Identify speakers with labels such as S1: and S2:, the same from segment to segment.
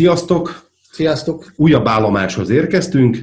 S1: Sziasztok!
S2: Sziasztok!
S1: Újabb állomáshoz érkeztünk.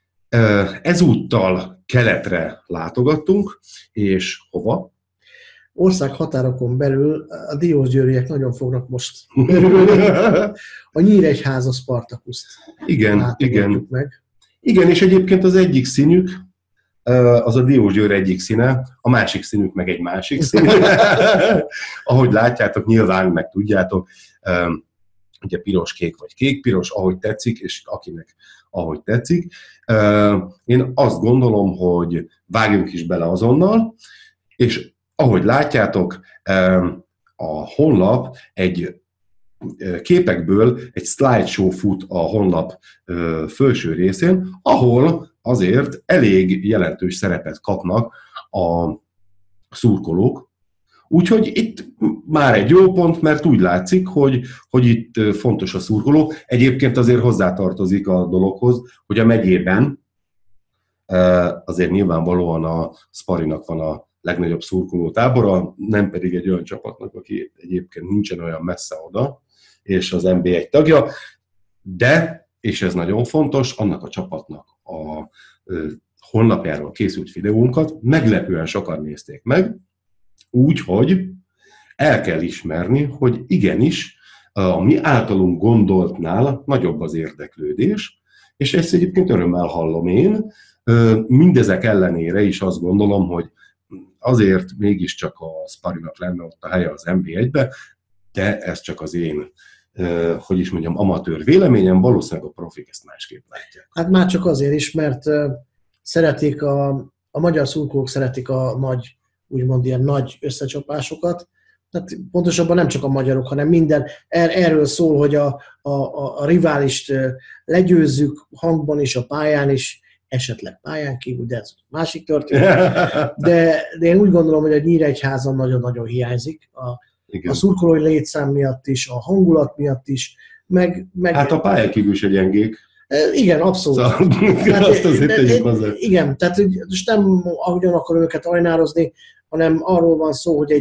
S1: Ezúttal keletre látogattunk, és hova?
S2: Ország határokon belül a diósgyőriek nagyon fognak most örülni. A Nyíregyháza Spartakuszt
S1: Igen.
S2: meg.
S1: Igen, és egyébként az egyik színük, az a Diósgyőr egyik színe, a másik színük meg egy másik szín. Ahogy látjátok, nyilván meg tudjátok, ugye piros-kék vagy kék-piros, ahogy tetszik, és akinek ahogy tetszik. Én azt gondolom, hogy vágjunk is bele azonnal, és ahogy látjátok, a honlap egy képekből egy slideshow fut a honlap felső részén, ahol azért elég jelentős szerepet kapnak a szurkolók. Úgyhogy itt már egy jó pont, mert úgy látszik, hogy itt fontos a szurkoló. Egyébként azért hozzátartozik a dologhoz, hogy a megyében azért nyilvánvalóan a Sparinak van a legnagyobb szurkoló tábora, nem pedig egy olyan csapatnak, aki egyébként nincsen olyan messze oda, és az NB1 tagja, de, és ez nagyon fontos, annak a csapatnak a honlapjáról készült videónkat meglepően sokan nézték meg, úgyhogy el kell ismerni, hogy igenis a mi általunk gondoltnál nagyobb az érdeklődés, és ezt egyébként örömmel hallom én. Mindezek ellenére is azt gondolom, hogy azért mégiscsak a Sparinak lenne ott a helye az NB1-be, de ez csak az én, hogy is mondjam, amatőr véleményem, valószínűleg a profik ezt másképp látják.
S2: Hát már csak azért is, mert szeretik a magyar szurkolók szeretik a nagy, úgymond ilyen nagy összecsapásokat. Tehát pontosabban nem csak a magyarok, hanem minden erről szól, hogy a riválist legyőzzük hangban is, a pályán is, esetleg pályán kívül, de ez másik történet. De én úgy gondolom, hogy a Nyíregyházan nagyon-nagyon hiányzik. A szurkolói létszám miatt is, a hangulat miatt is, meg
S1: hát a pályán kívül se gyengék.
S2: Igen, abszolút.
S1: Szóval, azt azért tegyük hozzá.
S2: Igen, tehát most nem ahogyan akarom őket ajnározni, hanem arról van szó, hogy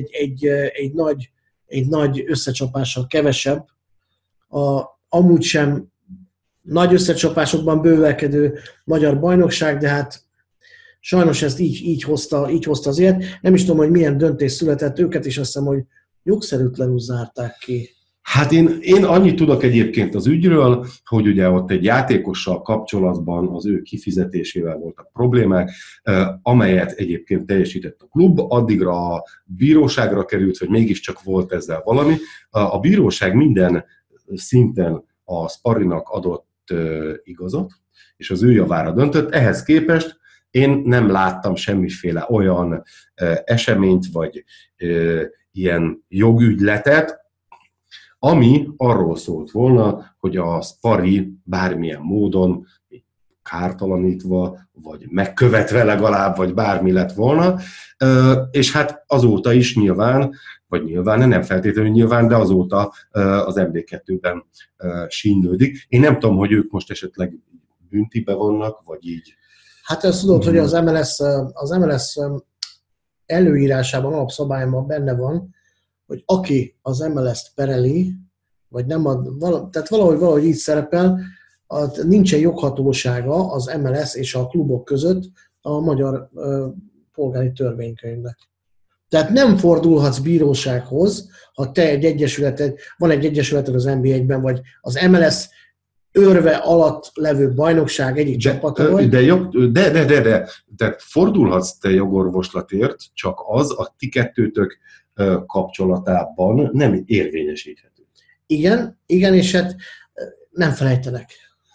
S2: egy nagy összecsapással kevesebb, amúgy sem nagy összecsapásokban bővelkedő magyar bajnokság, de hát sajnos ezt így hozta az élet. Nem is tudom, hogy milyen döntés született, őket is azt hiszem, hogy jogszerűtlenül zárták ki.
S1: Hát én annyit tudok egyébként az ügyről, hogy ugye ott egy játékossal kapcsolatban az ő kifizetésével voltak problémák, amelyet egyébként teljesített a klub, addigra a bíróságra került, vagy mégiscsak volt ezzel valami. A bíróság minden szinten a Sparinak adott igazat, és az ő javára döntött. Ehhez képest én nem láttam semmiféle olyan eseményt, vagy ilyen jogügyletet, ami arról szólt volna, hogy a Spari bármilyen módon kártalanítva, vagy megkövetve legalább, vagy bármi lett volna, és hát azóta is nyilván, vagy nyilván, nem feltétlenül nyilván, de azóta az MB2-ben sínylődik. Én nem tudom, hogy ők most esetleg büntibe vannak, vagy így.
S2: Hát ezt tudod, hogy az MLS előírásában, alapszabályban benne van, hogy aki az MLS-t pereli, vagy nem tehát valahogy így szerepel, nincsen joghatósága az MLS és a klubok között a magyar polgári törvénykönyvnek. Tehát nem fordulhatsz bírósághoz, ha te van egy egyesületed az NB1-ben, vagy az MLS őrve alatt levő bajnokság egyik csapata vagy.
S1: De fordulhatsz te jogorvoslatért, csak az a ti kettőtök kapcsolatában nem érvényesíthető.
S2: Igen, és hát nem felejtenek.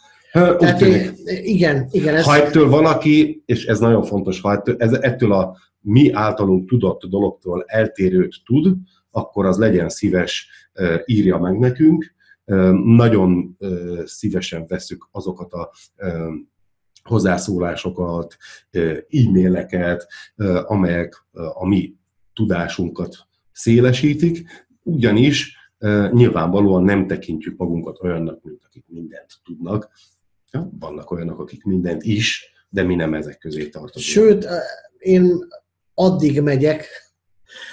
S2: Igen.
S1: Ha ettől valaki, és ez nagyon fontos, ha ettől a mi általunk tudott dologtól eltérőt tud, akkor az legyen szíves, írja meg nekünk. Nagyon szívesen vesszük azokat a hozzászólásokat, e-maileket, amelyek a mi tudásunkat szélesítik, ugyanis nyilvánvalóan nem tekintjük magunkat olyannak, mint akik mindent tudnak. Vannak olyanok, akik mindent is, de mi nem ezek közé tartozunk.
S2: Sőt, én addig megyek,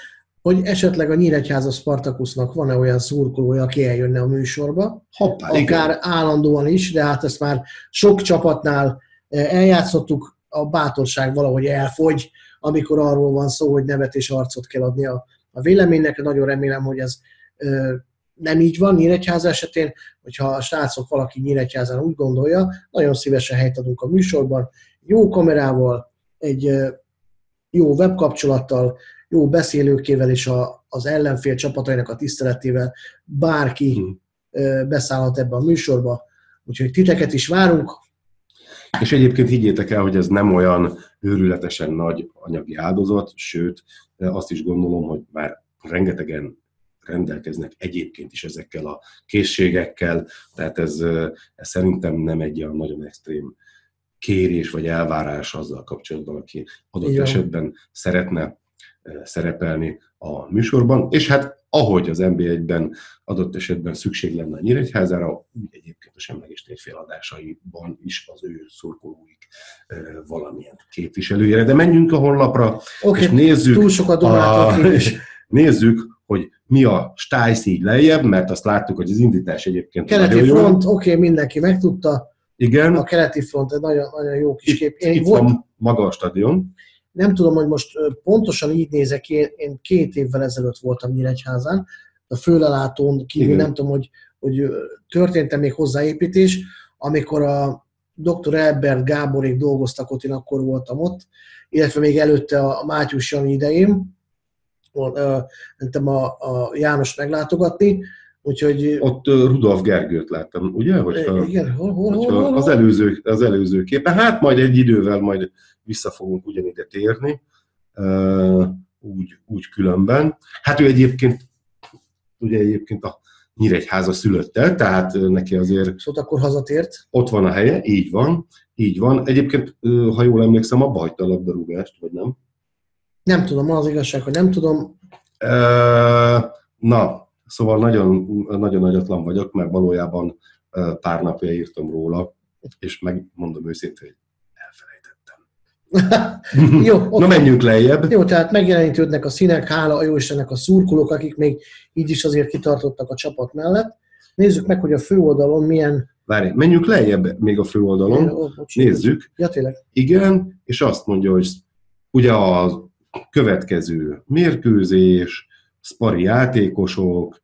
S2: hogy esetleg a Nyíregyháza Spartakusznak van-e olyan szurkolója, aki eljönne a műsorba,
S1: Hoppá,
S2: akár
S1: igen.
S2: állandóan is, de hát ezt már sok csapatnál eljátszottuk, a bátorság valahogy elfogy, amikor arról van szó, hogy nevet és arcot kell adni a véleménynek. Nagyon remélem, hogy ez nem így van Nyíregyháza esetén, hogyha a srácok valaki Nyíregyházán úgy gondolja, nagyon szívesen helyt adunk a műsorban, jó kamerával, egy jó webkapcsolattal, jó beszélőkével és az ellenfél csapatainak a tiszteletével bárki beszállhat ebbe a műsorba. Úgyhogy titeket is várunk.
S1: És egyébként higgyétek el, hogy ez nem olyan őrületesen nagy anyagi áldozat, sőt, azt is gondolom, hogy már rengetegen rendelkeznek egyébként is ezekkel a készségekkel, tehát ez szerintem nem egy olyan nagyon extrém kérés vagy elvárás azzal kapcsolatban, aki adott esetben szeretne szerepelni a műsorban, és hát ahogy az NB1-ben adott esetben szükség lenne a Nyíregyházára, úgy egyébként a semleges térfél adásaiban is az ő szurkolóik valamilyen képviselőjére. De menjünk a honlapra, és nézzük,
S2: túl sokat
S1: nézzük, hogy mi a stájsz így lejjebb, mert azt láttuk, hogy az indítás egyébként
S2: keleti front, oké, mindenki megtudta.
S1: Igen.
S2: A keleti front egy nagyon, nagyon jó kis kép.
S1: Itt van maga a stadion.
S2: Nem tudom, hogy most pontosan így nézek ki, én 2 évvel ezelőtt voltam Nyíregyházán, a főlelátón kívül nem tudom, hogy történt-e még hozzáépítés, amikor a dr. Elbert Gáborék dolgoztak ott, én akkor voltam ott, illetve még előtte a Mátyus Jani idején, mentem a János meglátogatni, úgyhogy...
S1: Ott Rudolf Gergőt láttam, ugye?
S2: Igen, hol?
S1: Az előző képen. Hát majd egy idővel majd vissza fogunk ugyanide térni, úgy különben. Hát ő egyébként a Nyíregyháza szülötte, tehát neki azért...
S2: Szóval akkor hazatért?
S1: Ott van a helye, így van. Egyébként, ha jól emlékszem, abba hagyta a labdarúgást, vagy nem?
S2: Nem tudom, az igazság, hogy nem tudom.
S1: Na, szóval nagyon, nagyon nagyatlan vagyok, mert valójában pár napja írtam róla, és megmondom őszintén, hogy elfelejtettem.
S2: Jó, okay.
S1: Na menjünk lejjebb.
S2: Jó, tehát megjelenítődnek a színek, hála a jó Istennek a szurkolók, akik még így is azért kitartottak a csapat mellett. Nézzük meg, hogy a főoldalon milyen...
S1: Várj, menjünk lejjebb még a főoldalon. Nézzük.
S2: Ja, tényleg.
S1: Igen, és azt mondja, hogy ugye a következő mérkőzés, szpari játékosok,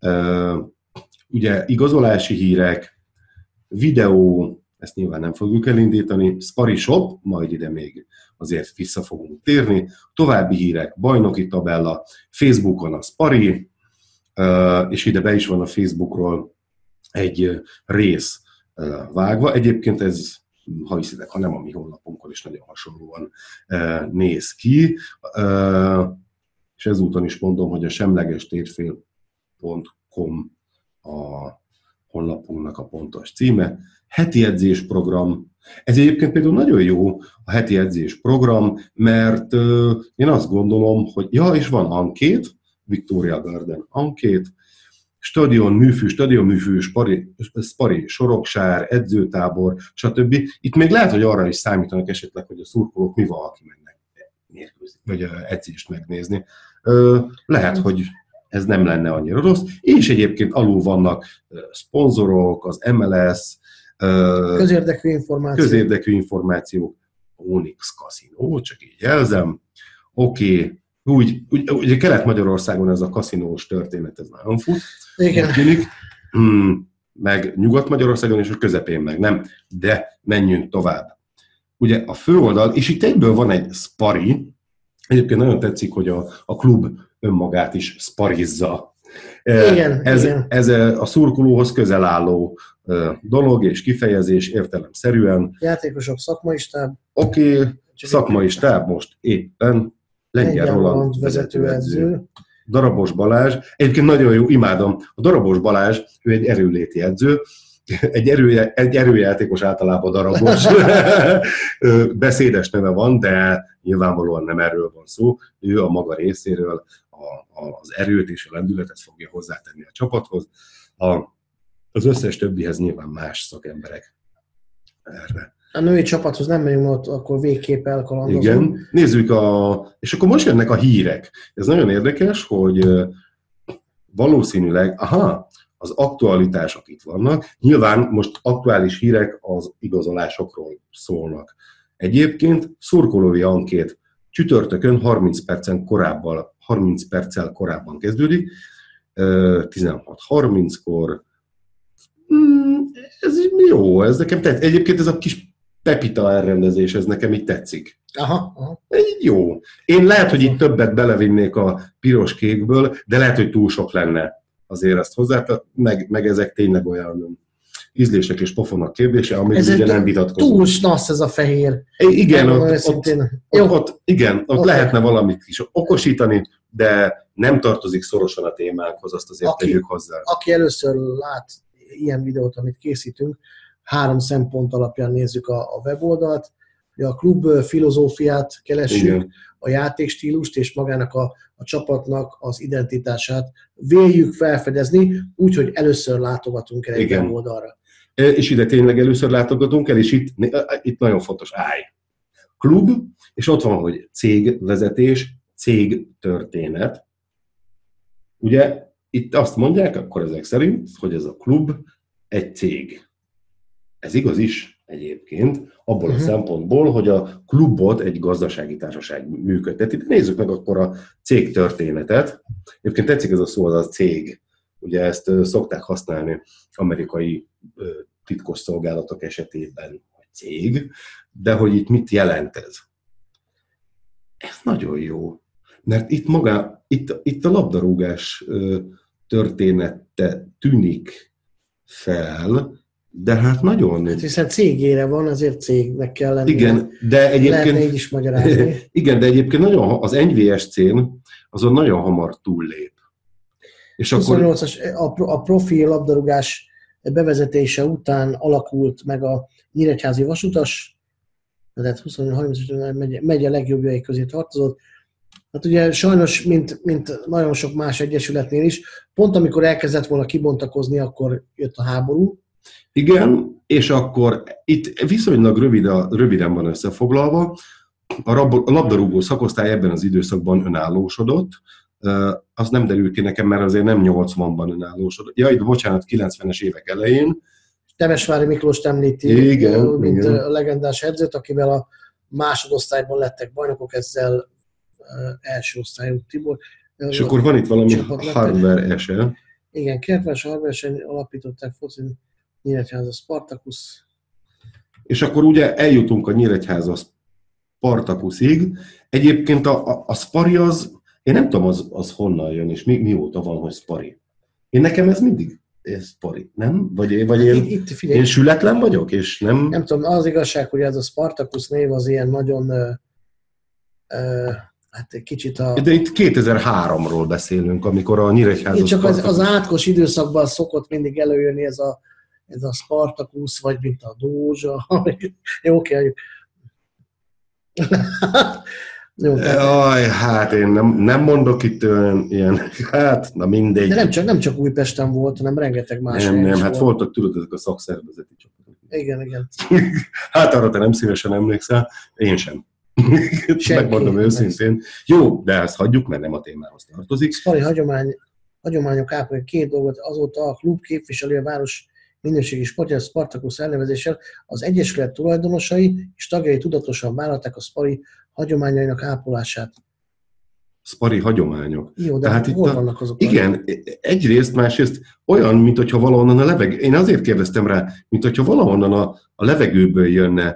S1: ugye igazolási hírek, videó, ezt nyilván nem fogjuk elindítani, szpari shop, majd ide még azért vissza fogunk térni, további hírek, bajnoki tabella, Facebookon a szpari, és ide be is van a Facebookról egy rész vágva. Egyébként ez, ha hiszitek, ha nem a mi honlapunkon is nagyon hasonlóan néz ki, és ezúton is mondom, hogy a semlegestérfél.com a honlapunknak a pontos címe. Heti edzésprogram. Ez egyébként például nagyon jó a heti edzésprogram, mert én azt gondolom, hogy és van ankét, Victoria Garden ankét, stadionműfű, szpari, soroksár, edzőtábor, stb. Itt még lehet, hogy arra is számítanak esetleg, hogy a szurkolók mi van, aki mennek mérkőzni, vagy edzést megnézni. Lehet, hogy ez nem lenne annyira rossz, és egyébként alul vannak szponzorok, az MLS, közérdekű információk, Onyx Casino, csak így jelzem. Oké. Ugye Kelet-Magyarországon ez a kaszinós történet, ez nagyon fut.
S2: Igen.
S1: Meg Nyugat-Magyarországon és a közepén meg nem. De menjünk tovább. Ugye a főoldal, és itt egyből van egy szpari, egyébként nagyon tetszik, hogy a klub önmagát is szparizza.
S2: Igen,
S1: ez a szurkolóhoz közel álló dolog és kifejezés értelemszerűen.
S2: Játékosok, szakmai stáb.
S1: Oké, szakmai stáb most éppen Lengyel Roland vezetőedző. Darabos Balázs. Egyébként nagyon jó, imádom. A Darabos Balázs, ő egy erőléti edző, egy erőjátékos általában darabos. Beszédes neve van, de nyilvánvalóan nem erről van szó. Ő a maga részéről az erőt és a lendületet fogja hozzátenni a csapathoz. Az összes többihez nyilván más szakemberek erre
S2: A női csapathoz nem megyünk, ott akkor végképp elkalandozunk.
S1: Igen, nézzük és akkor most jönnek a hírek. Ez nagyon érdekes, hogy valószínűleg, az aktualitások itt vannak. Nyilván most aktuális hírek az igazolásokról szólnak. Egyébként szurkolói ankét csütörtökön 30 perccel korábban kezdődik, 16:30-kor. Ez jó, ez nekem tetszik. Egyébként ez a kis Pepita elrendezés, ez nekem így tetszik.
S2: Aha.
S1: Jó. Én lehet, hogy itt többet belevinnék a piros-kékből, de lehet, hogy túl sok lenne azért ezt hozzá, meg ezek tényleg olyan ízlések és pofonok kérdése, amit ugye nem vitatkozunk.
S2: Túl snassz ez a fehér.
S1: Igen, ott lehetne valamit is okosítani, de nem tartozik szorosan a témánkhoz, azt azért tegyük hozzá.
S2: Aki először lát ilyen videót, amit készítünk, 3 szempont alapján nézzük a weboldalt, a klub filozófiát keressük, igen, a játékstílust és magának a csapatnak az identitását véljük felfedezni, úgyhogy először látogatunk el egy weboldalra.
S1: És ide tényleg először látogatunk el, és itt nagyon fontos klub, és ott van, hogy cégvezetés, cégtörténet. Ugye itt azt mondják, akkor ezek szerint, hogy ez a klub egy cég. Ez igaz is egyébként, abból a szempontból, hogy a klubot egy gazdasági társaság működteti. Nézzük meg akkor a cégtörténetet. Egyébként tetszik ez a szó, az a cég. Ugye ezt szokták használni amerikai titkos szolgálatok esetében, hogy cég, de hogy itt mit jelent ez? Ez nagyon jó, mert itt a labdarúgás története tűnik fel, de hát nagyon...
S2: Hát hiszen cégére van, azért cégnek kell lenni.
S1: Igen, de egyébként...
S2: Lehetne így is magyarázni.
S1: Igen, de egyébként az NVSC-n azon nagyon hamar túllép. És
S2: 28-as, a profi labdarúgás bevezetése után alakult meg a Nyíregyházi Vasutas, tehát 28-30 megy a legjobbjai közé tartozott. Hát ugye sajnos, mint nagyon sok más egyesületnél is, pont amikor elkezdett volna kibontakozni, akkor jött a háború.
S1: Igen, és akkor itt viszonylag röviden van összefoglalva. A labdarúgó szakosztály ebben az időszakban önállósodott. Az nem derül ki nekem, mert azért nem 80-ban önállósodott. Ja, itt bocsánat, 90-es évek elején.
S2: Temesvári Miklóst említi, mint a legendás edzőt, akivel a másodosztályban lettek bajnokok, ezzel első osztályú Tibor.
S1: És akkor van itt valami hardware ese.
S2: Igen, Kertváros hardware alapították focin Nyíregyháza Spartacus.
S1: És akkor ugye eljutunk a Nyíregyháza Spartacusig. Egyébként a Spari én nem tudom, az honnan jön, és mióta van, hogy Spari. Nekem ez mindig Spari, nem? Vagy én sületlen vagyok, és nem...
S2: Nem tudom, az igazság, hogy ez a Spartacus név az ilyen nagyon, hát egy kicsit
S1: De itt 2003-ról beszélünk, amikor a Nyíregyháza
S2: csak az átkos időszakban szokott mindig előjönni ez a Spartacus, vagy mint a Dózsa. Jó, oké.
S1: Jaj, hát én nem mondok itt ilyen, hát, na mindegy.
S2: De nem csak Újpesten volt, hanem rengeteg más
S1: helyen is hát voltak, tudod, ezek a szakszervezeti csapatok.
S2: Igen.
S1: Hát arra te nem szívesen emlékszel, én sem. Megmondom őszintén. Jó, de ezt hagyjuk, mert nem a témához tartozik.
S2: Spari hagyományok ápolják 2 dolgot, azóta a klub képviseli a város minőségi sportja, a Spartacus elnevezéssel, az egyesület tulajdonosai és tagjai tudatosan vállalták a Spari hagyományainak ápolását.
S1: Spari hagyományok.
S2: Jó, de hát hol vannak azok?
S1: Igen, egyrészt, másrészt olyan, mintha valahonnan a levegő... Én azért kérdeztem rá, mintha valahonnan a levegőből jönne.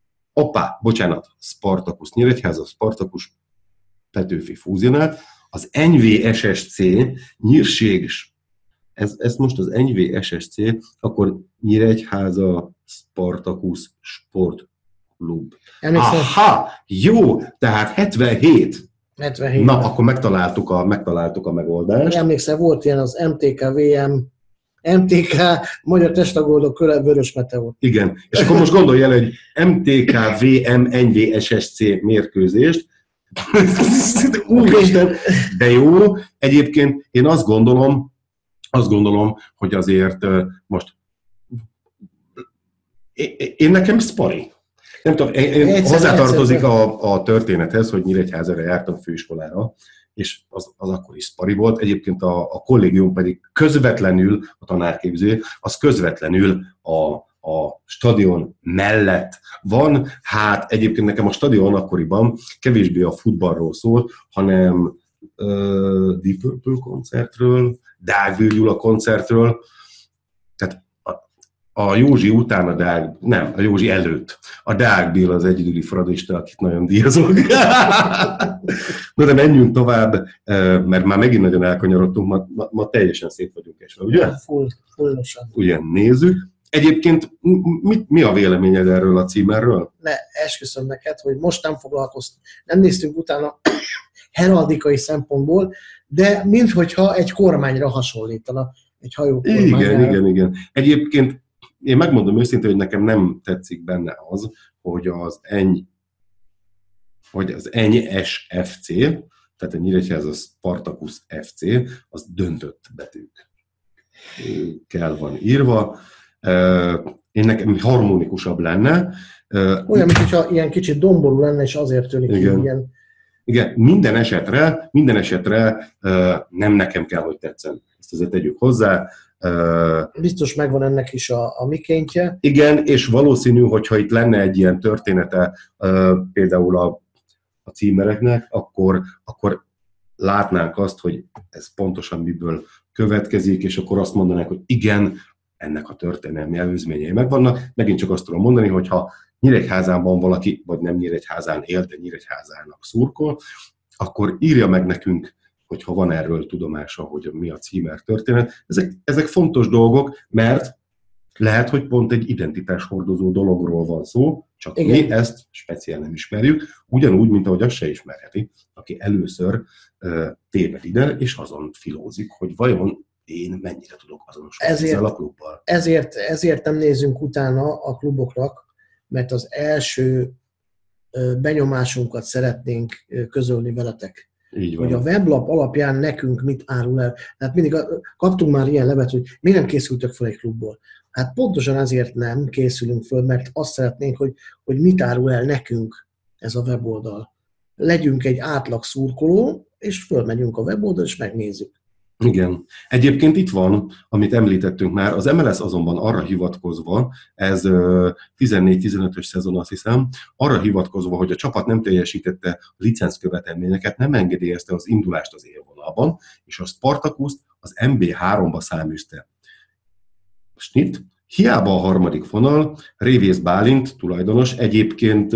S1: Spartacus Nyíregyháza, Spartacus Petőfi fúzionált, az NVSSC nyírség, ez most az NVSSC, akkor Nyíregyháza Spartacus Sportklub. Aha, jó, tehát 77. Na, akkor megtaláltuk a megoldást.
S2: Emlékszel, volt ilyen az MTK, Magyar Testagoldó Köre Vörös Meteor.
S1: Igen, és akkor most gondolj el, hogy MTK VM NVSSC mérkőzést. Úristen, de jó. Egyébként én azt gondolom, hogy azért most én nekem Spari. Nem tudom, én hozzátartozik a történethez, hogy Nyíregyházára jártam főiskolára, és az akkor is szpari volt. Egyébként a kollégium pedig közvetlenül, a tanárképző, az közvetlenül a stadion mellett van. Hát egyébként nekem a stadion akkoriban kevésbé a futballról szólt, hanem Deep Purple koncertről, Dágvő Gyula koncertről, tehát a Józsi után a Józsi előtt. A Deák Béla az egyedüli fradista, akit nagyon díjazok. Na de menjünk tovább, mert már megint nagyon elkanyarodtunk, ma teljesen szét vagyunk esve, ugye?
S2: Fullosan.
S1: Ugye, nézzük. Egyébként mi a véleményed erről a címerről?
S2: Esküszöm neked, hogy most nem foglalkoztunk, nem néztünk utána heraldikai szempontból, de minthogyha egy kormányra hasonlítana, egy hajó kormányra.
S1: Igen. Egyébként én megmondom őszintén, hogy nekem nem tetszik benne az, hogy az NSFC, tehát a Nyíregyháza Spartacus FC, az döntött betűk kell van írva. Én nekem harmonikusabb lenne.
S2: Olyan, mintha ilyen kicsit domború lenne, és azért tűnik ilyen.
S1: Igen, minden esetre nem nekem kell, hogy tetszen. Ezt azért tegyük hozzá.
S2: Biztos megvan ennek is a mikéntje.
S1: Igen, és valószínű, hogyha itt lenne egy ilyen története például a címereknek, akkor látnánk azt, hogy ez pontosan miből következik, és akkor azt mondanák, hogy igen, ennek a történelmi előzményei megvannak. Megint csak azt tudom mondani, hogy ha Nyíregyházán van valaki, vagy nem Nyíregyházán él, de Nyíregyházának szurkol, akkor írja meg nekünk, hogyha van erről tudomása, hogy mi a címer történet. Ezek fontos dolgok, mert lehet, hogy pont egy identitáshordozó dologról van szó, csak igen. Mi ezt speciál nem ismerjük, ugyanúgy, mint ahogy azt se ismerheti, aki először téved ide, és azon filózik, hogy vajon én mennyire tudok azonosulni ezzel a klubbal.
S2: Ezért nem nézzünk utána a kluboknak, mert az első benyomásunkat szeretnénk közölni veletek.
S1: Így van.
S2: Hogy a weblap alapján nekünk mit árul el. Tehát mindig kaptunk már ilyen levet, hogy miért nem készültök fel egy klubból. Hát pontosan azért nem készülünk föl, mert azt szeretnénk, hogy mit árul el nekünk ez a weboldal. Legyünk egy átlag szurkoló, és fölmegyünk a weboldal, és megnézzük.
S1: Igen. Egyébként itt van, amit említettünk már, az MLS azonban arra hivatkozva, ez 14-15-ös szezon azt hiszem, arra hivatkozva, hogy a csapat nem teljesítette a licenckövetelményeket, nem engedélyezte az indulást az élvonalban, és a Spartacust az MB3-ba száműzte. Snit, hiába a harmadik vonal, Révész Bálint, tulajdonos, egyébként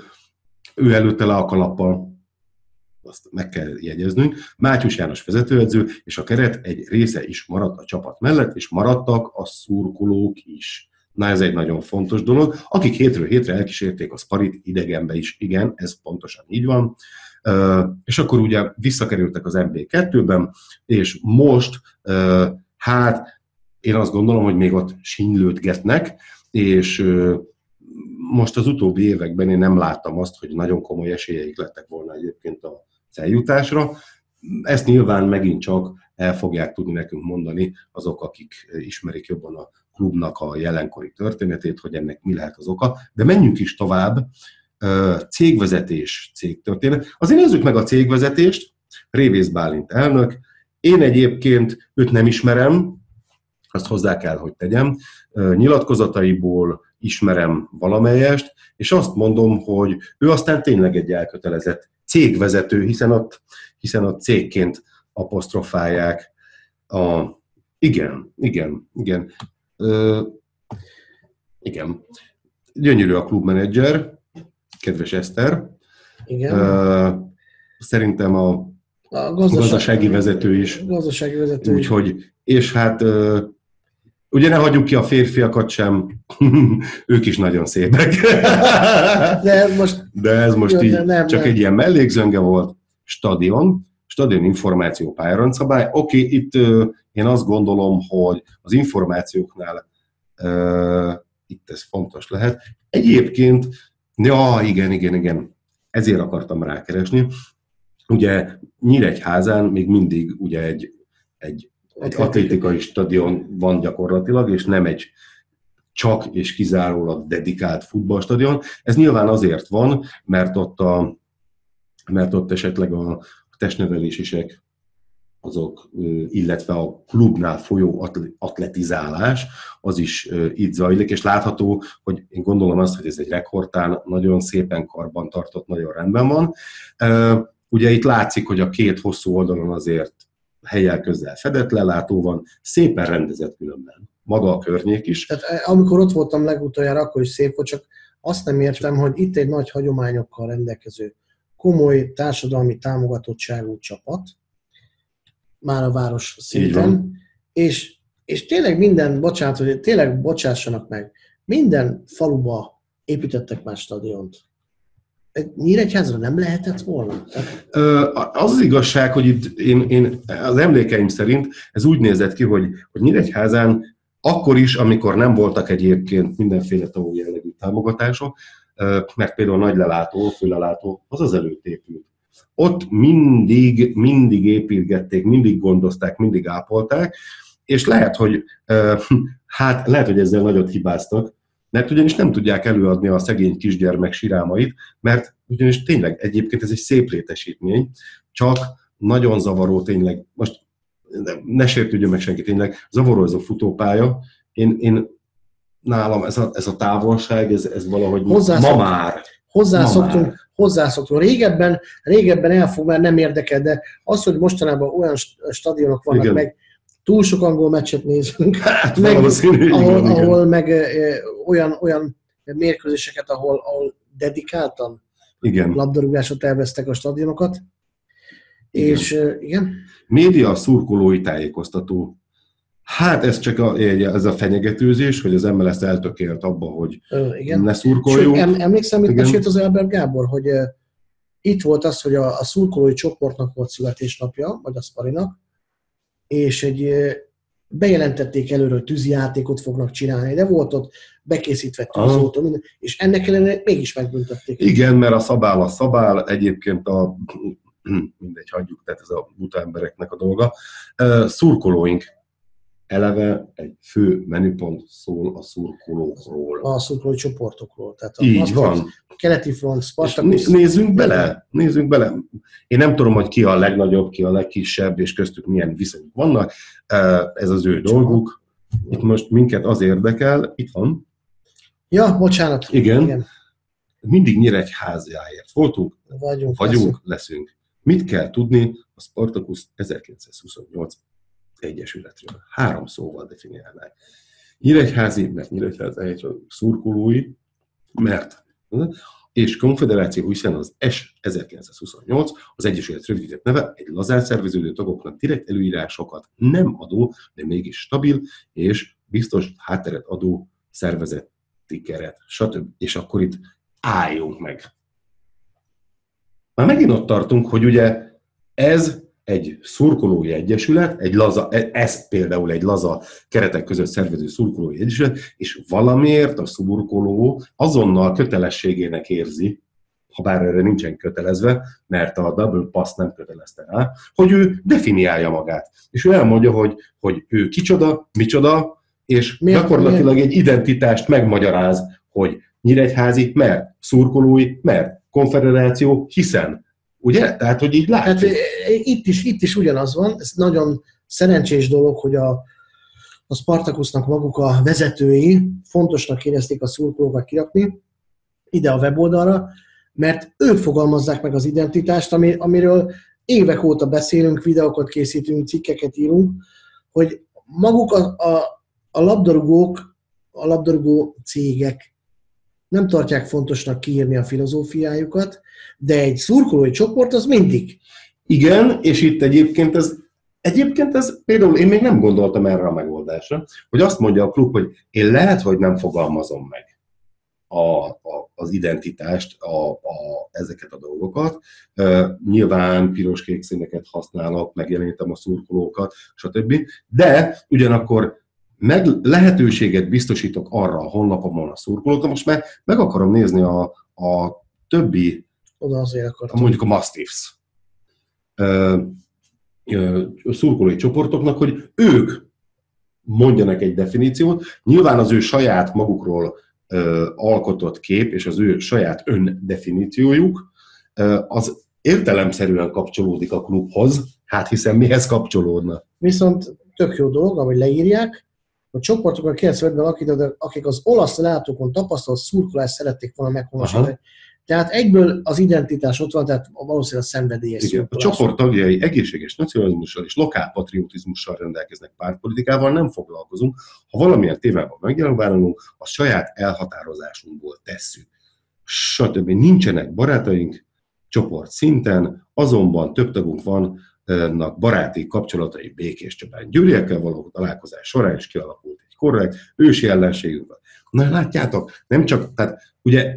S1: ő előtte le a kalappal, azt meg kell jegyeznünk, Mátyus János vezetőedző, és a keret egy része is maradt a csapat mellett, és maradtak a szurkolók is. Na ez egy nagyon fontos dolog. Akik hétről hétre elkísérték a Sparit idegenbe is, igen, ez pontosan így van. És akkor ugye visszakerültek az MB2-ben, és most, hát én azt gondolom, hogy még ott sinylődgetnek, és most az utóbbi években én nem láttam azt, hogy nagyon komoly esélyeik lettek volna egyébként az eljutásra. Ezt nyilván megint csak el fogják tudni nekünk mondani azok, akik ismerik jobban a klubnak a jelenkori történetét, hogy ennek mi lehet az oka. De menjünk is tovább. Cégvezetés, cégtörténet. Azért nézzük meg a cégvezetést. Révész Bálint elnök. Én egyébként őt nem ismerem, azt hozzá kell, hogy tegyem. Nyilatkozataiból ismerem valamelyest, és azt mondom, hogy ő aztán tényleg egy elkötelezett cégvezető, hiszen a cégként apostrofálják. Igen. Gyönyörű a klubmenedzser, kedves Eszter.
S2: Igen.
S1: Szerintem a gazdasági vezető is. Úgyhogy, és hát ugye ne hagyjuk ki a férfiakat sem, ők is nagyon szépek. De ez most így csak egy ilyen mellékzönge volt. Stadion információ pályarendszabály. Oké, itt én azt gondolom, hogy az információknál itt ez fontos lehet. Egyébként, igen, ezért akartam rákeresni. Ugye Nyíregyházán még mindig ugye egy atlétikai stadion van gyakorlatilag, és nem egy csak és kizárólag dedikált futballstadion. Ez nyilván azért van, mert ott esetleg a testnevelésisek azok, illetve a klubnál folyó atletizálás, az is itt zajlik, és látható, hogy én gondolom azt, hogy ez egy rekordtán nagyon szépen karbantartott, nagyon rendben van. Ugye itt látszik, hogy a két hosszú oldalon azért helyel közel fedett lelátó van, szépen rendezett különben. Maga a környék is.
S2: Tehát amikor ott voltam legutoljára, akkor is szép volt, csak azt nem értem, hogy itt egy nagy hagyományokkal rendelkező, komoly társadalmi támogatottságú csapat, már a város szinten, és tényleg minden, bocsánat, hogy tényleg bocsássanak meg, minden faluba építettek már stadiont. Nyíregyházra nem lehetett volna?
S1: Az igazság, hogy itt én az emlékeim szerint ez úgy nézett ki, hogy Nyíregyházán akkor is, amikor nem voltak egyébként mindenféle TAO jellegű támogatások, mert például a nagy lelátó, főlelátó, az előtt épült. Ott mindig építgették, mindig gondozták, mindig ápolták, és lehet, hogy ezzel nagyot hibáztak, mert ugyanis nem tudják előadni a szegény kisgyermek sirámait, mert ugyanis tényleg egyébként ez egy szép létesítmény, csak nagyon zavaró tényleg, most ne sértődjön meg senki, tényleg zavaró ez a futópálya, én nálam ez a távolság, ez valahogy ma már.
S2: Hozzászoktunk. Régebben elfog, már nem érdekel, de az, hogy mostanában olyan stadionok vannak, igen, meg túl sok angol meccset nézünk,
S1: hát,
S2: meg, ahol meg olyan mérkőzéseket, ahol dedikáltan labdarúgásra terveztek a stadionokat.
S1: Igen.
S2: És igen.
S1: Média szurkolói tájékoztató. Hát ez csak ez a fenyegetőzés, hogy az MLS eltökélt abba, hogy ne szurkoljunk.
S2: Sőt, emlékszem, mit mesélt az Albert Gábor, hogy itt volt az, hogy a szurkolói csoportnak volt születésnapja, vagy a Sparinak, és bejelentették előre, hogy tűzijátékot fognak csinálni, de volt ott bekészítve tűzoltó, minden, és ennek ellenére mégis megbüntették.
S1: Igen, mert a szabál, egyébként mindegy, hagyjuk, tehát ez a buta embereknek a dolga. Szurkolóink. Eleve egy fő menüpont szól a szurkolókról.
S2: A szurkolói csoportokról. Tehát
S1: így van.
S2: Keleti Front, Spartacus.
S1: Nézzünk bele. Én nem tudom, hogy ki a legnagyobb, ki a legkisebb, és köztük milyen viszonyok vannak. Ez az ő dolguk. Itt most minket az érdekel. Itt van.
S2: Ja, bocsánat.
S1: Igen. Mindig Nyíregyházáért voltunk. Vagyunk, leszünk. Mit kell tudni a Spartacus 1928 egyesületről? 3 szóval definiálnák. Nyíregyházi, mert Nyíregyházi szurkolói, mert és konfederáció, hiszen az S 1928, az Egyesület rövidített neve, egy lazán szerveződő tagoknak direkt előírásokat nem adó, de mégis stabil és biztos hátteret adó szervezeti keret, stb. És akkor itt álljunk meg. Már megint ott tartunk, hogy ugye ez egy szurkolói egyesület, ez például egy laza keretek között szervező szurkolói egyesület, és valamiért a szurkoló azonnal kötelességének érzi, ha bár erre nincsen kötelezve, mert a Double Pass nem kötelezte rá, hogy ő definiálja magát. És ő elmondja, hogy ő kicsoda, micsoda, és gyakorlatilag egy identitást megmagyaráz, hogy Nyíregyházi, mert szurkolói, mert konfederáció, hiszen. Ugye? Tehát, hogy így látjuk.
S2: Hát, itt is ugyanaz van. Ez nagyon szerencsés dolog, hogy a Spartacusnak maguk a vezetői fontosnak érezték a szurkolókat kirakni ide a weboldalra, mert ők fogalmazzák meg az identitást, amiről évek óta beszélünk, videókat készítünk, cikkeket írunk, hogy maguk a labdarúgók, a labdarúgó cégek nem tartják fontosnak kiírni a filozófiájukat, de egy szurkolói csoport az mindig.
S1: Igen, és itt egyébként ez például én még nem gondoltam erre a megoldásra, hogy azt mondja a klub, hogy én lehet, hogy nem fogalmazom meg az identitást, ezeket a dolgokat. Nyilván piros-kék színeket használok, megjelenítem a szurkolókat, stb. De ugyanakkor lehetőséget biztosítok arra a honlapomon a szurkolóknak, most már meg akarom nézni a többi,
S2: oda azért akartam.
S1: Mondjuk a Mastiffs szurkolói csoportoknak, hogy ők mondjanak egy definíciót. Nyilván az ő saját magukról alkotott kép és az ő saját öndefiníciójuk az értelemszerűen kapcsolódik a klubhoz, hát hiszen mihez kapcsolódna.
S2: Viszont tök jó dolog, ahogy leírják, a csoportokon 95-ben akik az olasz látókon tapasztalt szurkolást szerették volna meghonosítani. Tehát egyből az identitás ott van, tehát valószínűleg a szenvedélyes szurkolás.
S1: A csoport tagjai egészséges nacionalizmussal és lokálpatriotizmussal rendelkeznek, pártpolitikával nem foglalkozunk. Ha valamilyen témában megjelenünk, a saját elhatározásunkból tesszük. Stb. Nincsenek barátaink csoport szinten, azonban több tagunk vannak baráti kapcsolatai Békés Csabán. Győriekkel való találkozás során is kialakult egy korrekt ősi ellenségünk. Na látjátok, nem csak, tehát ugye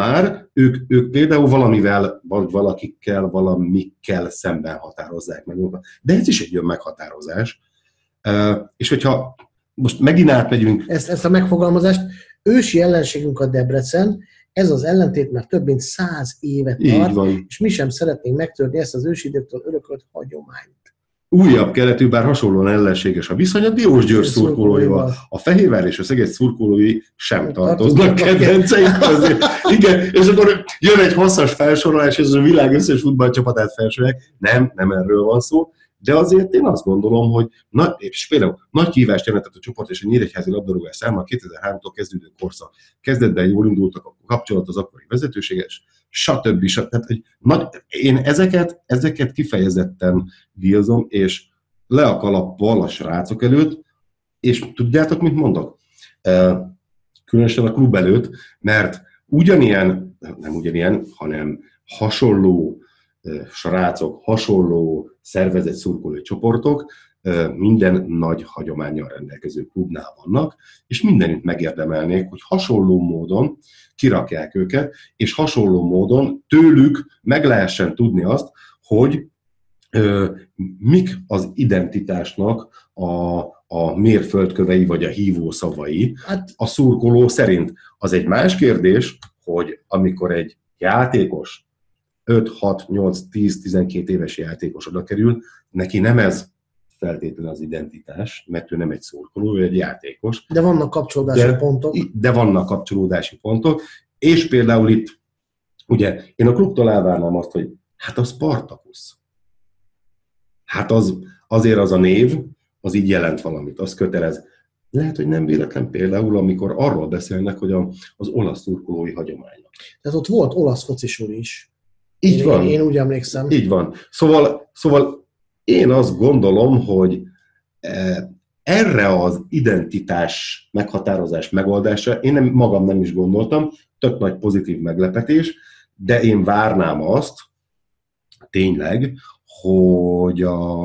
S1: ők például valamivel, vagy valakikkel, valamikkel szemben határozzák meg magukat. De ez is egy olyan meghatározás. És hogyha most megint átmegyünk...
S2: Ezt a megfogalmazást, ősi ellenségünk a Debrecen, ez az ellentét már több mint 100 évet tart, és mi sem szeretnénk megtörni ezt az ősidőktől örökölt hagyományt.
S1: Újabb keletű, bár hasonlóan ellenséges a viszony a Diósgyőr szurkolóival. A Fehérvár és a Szeged szurkolói sem tartoznak kedvenceink közé. Igen, és akkor jön egy hosszas felsorolás, és a világ összes futballcsapatát felsorolják. Nem erről van szó. De azért én azt gondolom, hogy és például nagy kihívást jelentett a csoport és a nyíregyházi labdarúgás számára 2003-tól kezdődő korszak. Kezdetben jól indultak a kapcsolat az akkori vezetőséges, stb. Tehát, én ezeket kifejezetten díjazom, és le a kalappal a srácok előtt, és tudjátok, mit mondok? Különösen a klub előtt, mert nem ugyanilyen, hanem hasonló srácok, hasonló szervezett szurkolói csoportok minden nagy hagyománnyal rendelkező klubnál vannak, és mindenütt megérdemelnék, hogy hasonló módon kirakják őket, és hasonló módon tőlük meg lehessen tudni azt, hogy mik az identitásnak a mérföldkövei vagy a hívószavai a szurkoló szerint. Az egy más kérdés, hogy amikor egy játékos 5, 6, 8, 10, 12 éves játékos oda kerül, neki nem ez feltétlenül az identitás, mert ő nem egy szurkoló, ő egy játékos.
S2: De vannak kapcsolódási pontok.
S1: De vannak kapcsolódási pontok, és például itt, ugye, én a klubtól elvárnám azt, hogy hát a Spartacus. Hát azért az a név, az így jelent valamit, az kötelez. Lehet, hogy nem véletlen például, amikor arról beszélnek, hogy az olasz szurkolói hagyománynak.
S2: Tehát ott volt olasz focisor is.
S1: Így van.
S2: Én úgy emlékszem.
S1: Így van. Szóval én azt gondolom, hogy erre az identitás meghatározás megoldása én magam nem is gondoltam, tök nagy pozitív meglepetés, de én várnám azt tényleg, hogy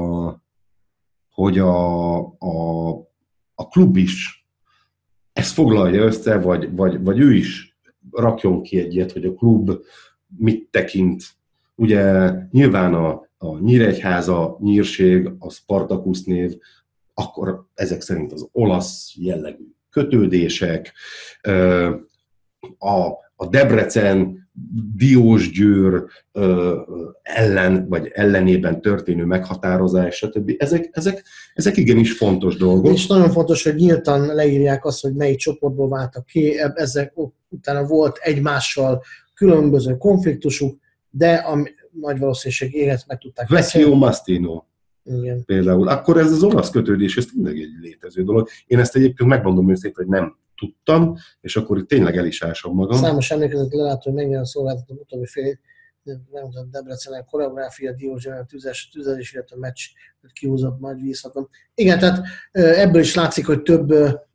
S1: a klub is ezt foglalja össze, vagy ő is rakjon ki egy ilyet, hogy a klub mit tekint. Ugye nyilván a Nyíregyháza, Nyírség, a Spartacus név, akkor ezek szerint az olasz jellegű kötődések, a Debrecen, Diósgyőr ellen, vagy ellenében történő meghatározás, stb. Ezek igenis fontos dolgok.
S2: És nagyon fontos, hogy nyíltan leírják azt, hogy melyik csoportból váltak ki, ezek utána volt egymással különböző konfliktusuk, de a nagy valószínűség élet meg tudták
S1: Vecchio Mastino.
S2: Igen.
S1: Például. Akkor ez az olasz kötődés, ez tényleg egy létező dolog. Én ezt egyébként megmondom őszintén, hogy nem tudtam, és akkor itt tényleg el is ásom magam.
S2: Számos emlékezet lelátom, hogy mennyire szolgáltatom utóbbi fél nem tudom, Debrecenen koreográfia, Diósgyőrön tüzelés, illetve meccs kihúzott nagy vízhatom. Igen, tehát ebből is látszik, hogy több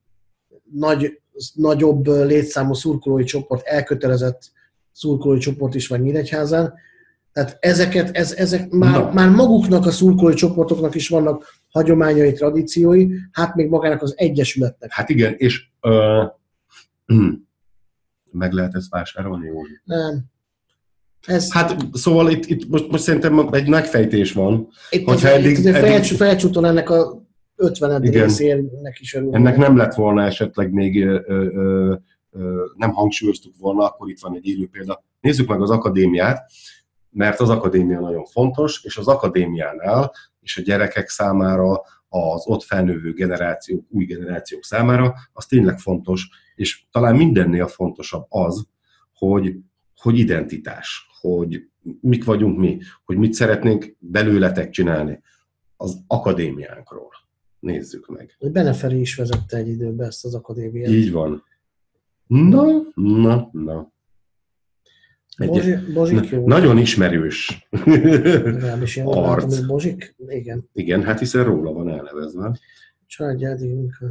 S2: nagyobb létszámú szurkolói csoport, elkötelezett szurkolói csoport is van Nyíregyházán. Tehát ezek már maguknak a szurkolói csoportoknak is vannak hagyományai, tradíciói, hát még magának az egyesületnek.
S1: Hát igen, és meg lehet ezt vásárolni, Józsi?
S2: Nem.
S1: Hát szóval itt most szerintem egy megfejtés van.
S2: Felcsúton ennek a 50. részének is örülünk.
S1: Ennek nem lett volna esetleg még, nem hangsúlyoztuk volna, akkor itt van egy élő példa. Nézzük meg az akadémiát, mert az akadémia nagyon fontos, és az akadémiánál és a gyerekek számára az ott felnövő generációk, új generációk számára, az tényleg fontos, és talán mindennél fontosabb az, hogy identitás, hogy mik vagyunk mi, hogy mit szeretnénk belőletek csinálni az akadémiánkról. Nézzük meg.
S2: Beneferi is vezette egy időben ezt az akadémiát.
S1: Így van. Na.
S2: Bozsik jó.
S1: Nagyon ismerős
S2: arc. Bozsik? Igen.
S1: Igen, hát hiszen róla van elnevezve.
S2: Családjádi munka.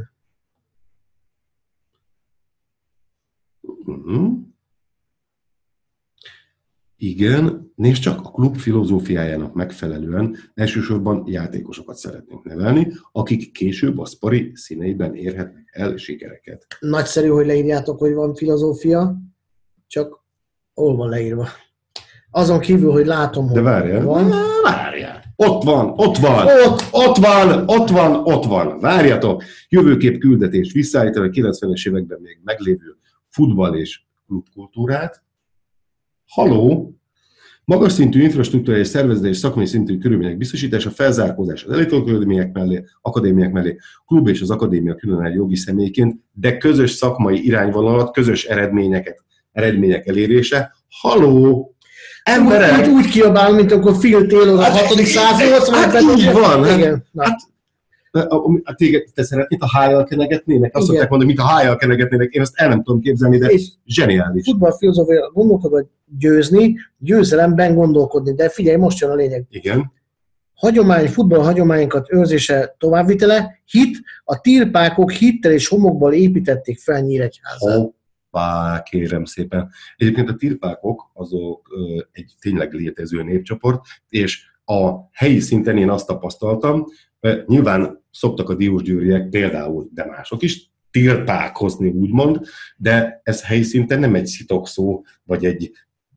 S1: Igen, nézd csak, a klub filozófiájának megfelelően elsősorban játékosokat szeretnénk nevelni, akik később a szpari színeiben érhetnek el sikereket.
S2: Nagyszerű, hogy leírjátok, hogy van filozófia, csak hol van leírva. Azon kívül, hogy látom, hogy van.
S1: Várjál. Ott van. Várjatok. Jövőkép küldetés visszaállítani a 90-es években még meglévő futball és klubkultúrát. Haló! Magas szintű infrastruktúra és szervezet és szakmai szintű körülmények biztosítása, felzárkózás az akadémiák mellé, klub és az akadémia különálló jogi személyként, de közös szakmai irányvonalat, közös eredmények elérése. Haló!
S2: Emberek! Úgy kiabál, mint amikor Phil Taylor a 6. században.
S1: Így van. Te szeretnéd, a hájjal kenegetnének? Azt szokták mondani, mint a hájjal kenegetnének. Én azt el nem tudom képzelni, de zseniális.
S2: Futballfilozófia gondolkodva győzni, győzelemben gondolkodni. De figyelj, most jön a lényeg.
S1: Igen.
S2: Futball hagyományokat őrzése, továbbvitele, a tirpákok hittel és homokból építették fel Nyíregyházát.
S1: Kérem szépen. Egyébként a tirpákok azok egy tényleg létező népcsoport, és a helyi szinten én azt tapasztaltam, nyilván szoktak a diósgyőriek például, de mások is tirpákhozni úgymond, de ez helyi szinten nem egy szitokszó, vagy egy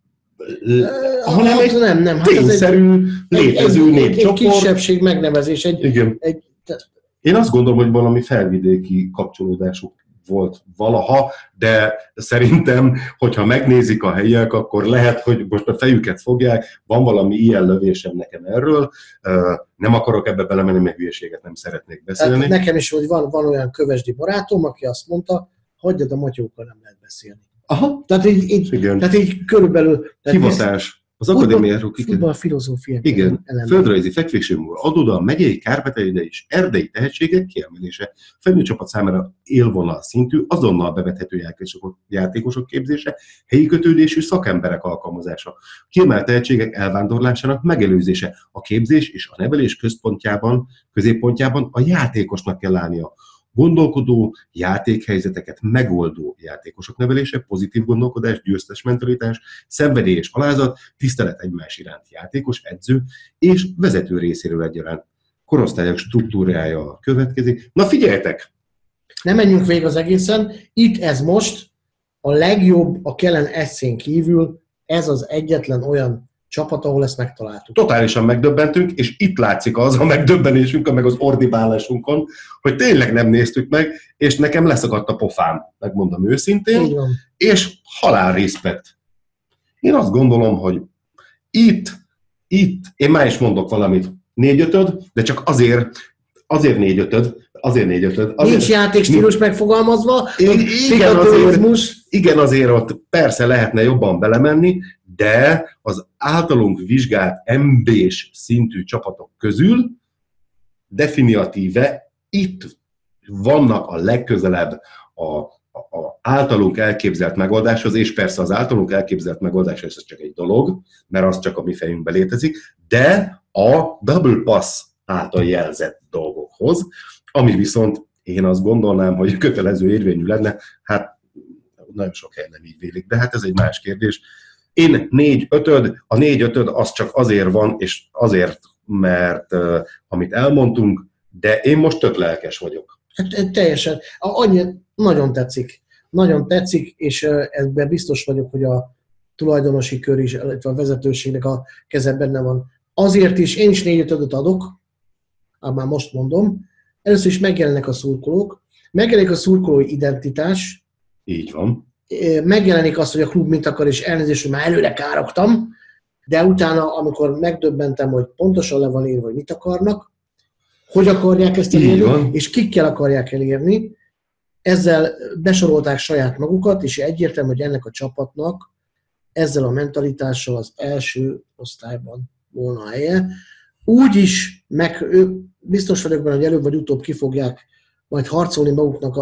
S1: hanem egy tényszerű, létező népcsoport.
S2: Egy kisebbség megnevezés.
S1: Igen. Én azt gondolom, hogy valami felvidéki kapcsolódásuk volt valaha, de szerintem, hogyha megnézik a helyiek, akkor lehet, hogy most a fejüket fogják, van valami ilyen lövésem nekem erről, nem akarok ebbe belemenni, meg hülyeséget nem szeretnék beszélni.
S2: Hát nekem is, hogy van olyan kövesdi barátom, aki azt mondta, hagyjad, a matyókkal nem lehet beszélni.
S1: Aha.
S2: Tehát így körülbelül...
S1: Hivatás. Az akadémiáról
S2: futballfilozófia.
S1: Igen, földrajzi fekvéséből adódóan a megyei, kárpátaljai és erdei tehetségek kiemelése. Felnőtt csapat számára élvonal szintű, azonnal bevethető játékosok képzése, helyi kötődésű szakemberek alkalmazása. Kiemelt tehetségek elvándorlásának megelőzése. A képzés és a nevelés középpontjában a játékosnak kell állnia. Gondolkodó, játékhelyzeteket megoldó játékosok nevelése, pozitív gondolkodás, győztes mentalitás, szenvedély és alázat, tisztelet egymás iránt játékos, edző és vezető részéről egyaránt. Korosztályok struktúrája következik. Na figyeljetek!
S2: Ne menjünk végig az egészen. Itt ez most a legjobb a Kellen eszén kívül, ez az egyetlen olyan csapat, ahol ezt megtaláltuk.
S1: Totálisan megdöbbentünk, és itt látszik az a megdöbbenésünkön, meg az ordibálásunkon, hogy tényleg nem néztük meg, és nekem leszakadt a pofám, megmondom őszintén, és halál respekt. Én azt gondolom, hogy itt, én már is mondok valamit, 4-5, de csak azért 4-5.
S2: Nincs játékstílus megfogalmazva,
S1: igen, azért ott persze lehetne jobban belemenni, de az általunk vizsgált MB-s szintű csapatok közül definitíve itt vannak a legközelebb a általunk elképzelt megoldáshoz, és persze az általunk elképzelt megoldás, ez csak egy dolog, mert az csak a mi fejünkbe létezik, de a Double Pass által jelzett dolgokhoz, ami viszont én azt gondolnám, hogy kötelező érvényű lenne, hát nagyon sok helyen nem így vélik, de hát ez egy más kérdés. Én 4-5, a 4-5 az csak azért van, és azért, mert amit elmondtunk, de én most tök lelkes vagyok.
S2: Hát, teljesen. Annyi, nagyon tetszik, és ebben biztos vagyok, hogy a tulajdonosi kör is, illetve a vezetőségnek a keze benne van. Azért is, én is 4-5 adok, már most mondom, először is megjelennek a szurkolók, megjelenik a szurkolói identitás.
S1: Így van.
S2: Megjelenik az, hogy a klub mit akar, és elnézést, hogy már előre károgtam, de utána, amikor megdöbbentem, hogy pontosan le van írva, hogy mit akarnak, hogy akarják ezt elérni, és kikkel akarják elérni. Ezzel besorolták saját magukat, és egyértelmű, hogy ennek a csapatnak ezzel a mentalitással az első osztályban volna a helye. Úgy is, biztos vagyok benne, hogy előbb vagy utóbb ki fogják majd harcolni maguknak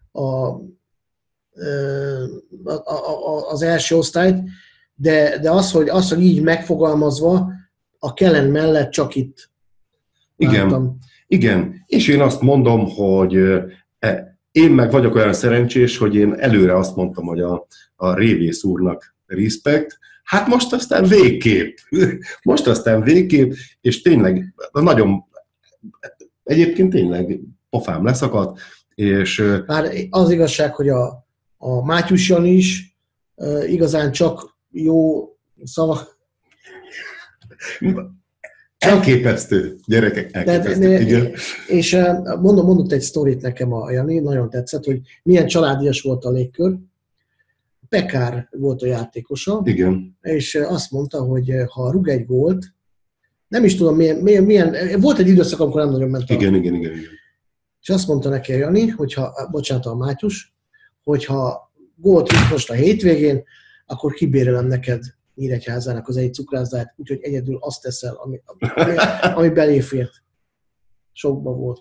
S2: az első osztályt, de az, hogy így megfogalmazva, a Kellen mellett csak itt láttam.
S1: Igen, és én azt mondom, hogy én meg vagyok olyan szerencsés, hogy én előre azt mondtam, hogy a Révész úrnak respekt, hát most aztán végképp, és tényleg nagyon, egyébként tényleg pofám leszakadt, és...
S2: Már az igazság, hogy a Mátyus Jani is igazán csak jó szavak.
S1: Elképesztő, gyerekek, elképesztő, igen.
S2: És mondott egy sztorit nekem a Jani, nagyon tetszett, hogy milyen családias volt a légkör. Pekár volt a játékosa,
S1: igen.
S2: És azt mondta, hogy ha rúg egy gólt, nem is tudom milyen volt egy időszak, amikor nem nagyon ment.
S1: Igen.
S2: És azt mondta neki a Jani, bocsánat, a Mátyus, hogyha gólt rúg most a hétvégén, akkor kibérelem neked Nyíregyházának az egy cukrászdáját, úgyhogy egyedül azt teszel, ami beléfért. Sokba volt.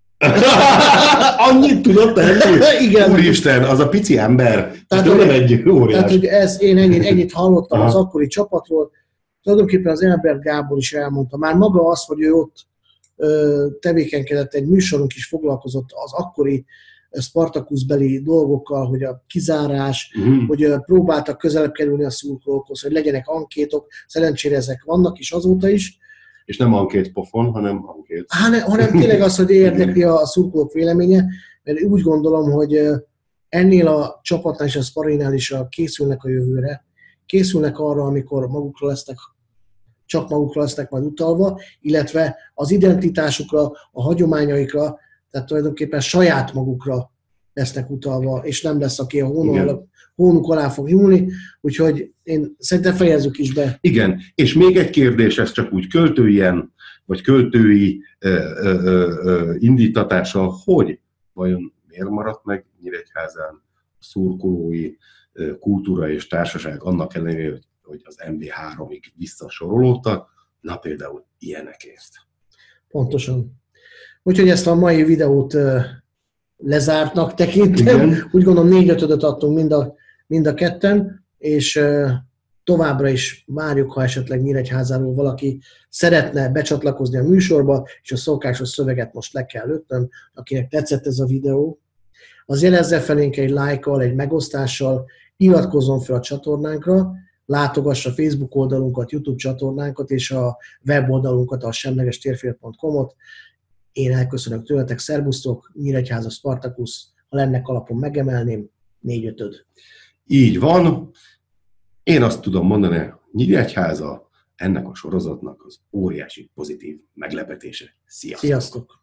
S1: Annyit tudott tenni?
S2: Igen.
S1: Úristen, az a pici ember. Tehát, nem egy óriás.
S2: Tehát, hogy én ennyit hallottam az akkori csapatról. Tulajdonképpen az Elbert Gábor is elmondta. Már maga az, hogy ő ott tevékenykedett, egy műsorunk is foglalkozott az akkori Spartakuszbeli dolgokkal, hogy a kizárás, hogy próbáltak közelebb kerülni a szurkolókhoz, hogy legyenek ankétok, szerencsére ezek vannak is azóta is.
S1: És nem ankét pofon, hanem ankét.
S2: Hanem tényleg az, hogy érdekli a szurkolók véleménye, mert úgy gondolom, hogy ennél a csapatnál és a Sparinál is készülnek a jövőre, készülnek arra, amikor csak magukra lesznek majd utalva, illetve az identitásukra, a hagyományaikra, tehát tulajdonképpen saját magukra lesznek utalva, és nem lesz, aki a hónuk alá fog nyúlni, úgyhogy én szerintem fejezzük is be.
S1: Igen, és még egy kérdés, ez csak úgy költői indítatással, hogy vajon miért maradt meg Nyíregyházán a szurkolói kultúra és társaság, annak ellenére, hogy az MB3-ig visszasorolódtak, na például ilyenekért.
S2: Pontosan. Úgyhogy ezt a mai videót lezártnak tekintem. Igen. Úgy gondolom 4/5-öt adtunk mind a ketten, és továbbra is várjuk, ha esetleg Nyíregyházáról valaki szeretne becsatlakozni a műsorba, és a szokásos szöveget most le kell löknöm, akinek tetszett ez a videó. Az jelezze felénk egy lájkkal, egy megosztással, iratkozzon fel a csatornánkra, látogassa Facebook oldalunkat, YouTube csatornánkat és a weboldalunkat, a semlegestérfél.com-ot. Én elköszönök tőletek, szerbusztok, Nyíregyháza Spartakusz, ha lenne alapon megemelném, 4/5.
S1: Így van. Én azt tudom mondani, Nyíregyháza ennek a sorozatnak az óriási pozitív meglepetése. Sziasztok!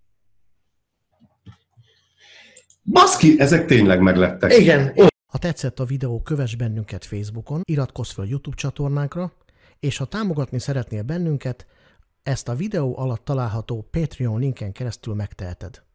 S1: Baszki, ezek tényleg meglettek.
S2: Igen.
S3: Ha tetszett a videó, kövess bennünket Facebookon, iratkozz fel YouTube csatornánkra, és ha támogatni szeretnél bennünket, ezt a videó alatt található Patreon linken keresztül megteheted.